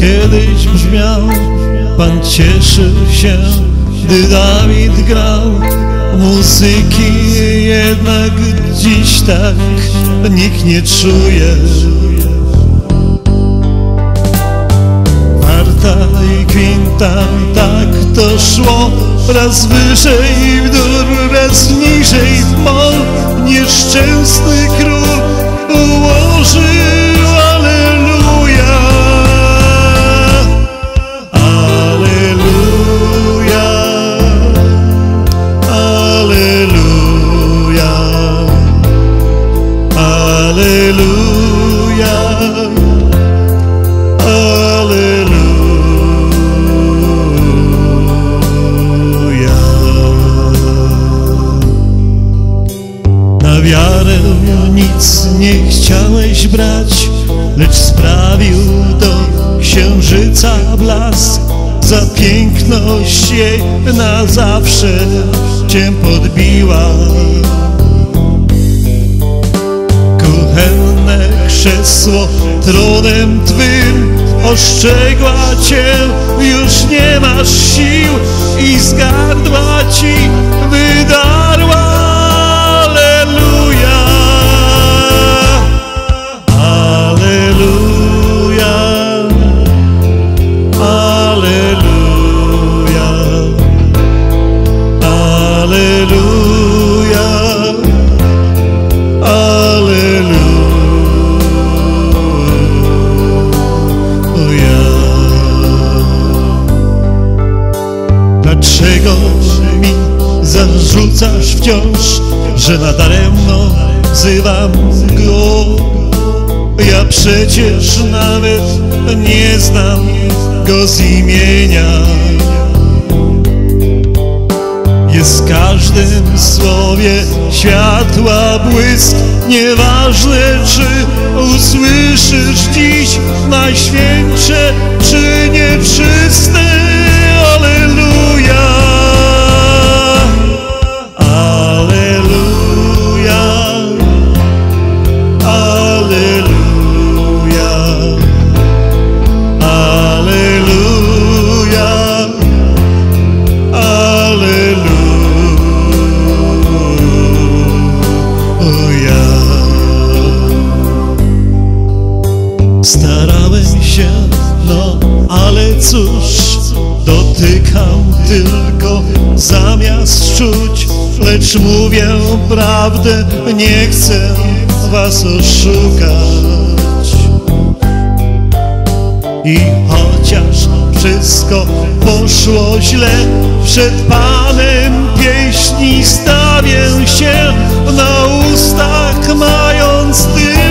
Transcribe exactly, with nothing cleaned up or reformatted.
kiedyś brzmiał, Pan cieszył się, gdy Dawid grał. Muzyki jednak dziś tak nikt nie czuje. Marta i Quinta, tak to szło, raz wyżej w dół, raz niżej w mol. Nieszczęsny król ułożył alleluja, alleluja, alleluja, alleluja, alleluja. Na wiarę nic nie chciałeś brać, lecz sprawił do księżyca blask. Za piękność jej na zawsze cię podbiła. Kuchenne krzesło tronem twym ostrzegła cię, już nie masz sił i z gardła ci wydarła. Alleluja, alleluja, alleluja, alleluja, alleluja. Dlaczego mi zarzucasz wciąż, że nadaremno wzywam go? Ja przecież nawet nie znam go z imienia. Jest w każdym słowie światła błysk. Nieważne, czy usłyszysz dziś najświętsze, czy nieprzyste. Alleluja, alleluja, alleluja, alleluja, alleluja. Starałem się, no ale cóż, dotykam tylko zamiast czuć, lecz mówię prawdę, nie chcę was oszukać. I chociaż wszystko poszło źle, przed Panem pieśni stawię się, na ustach mając ty.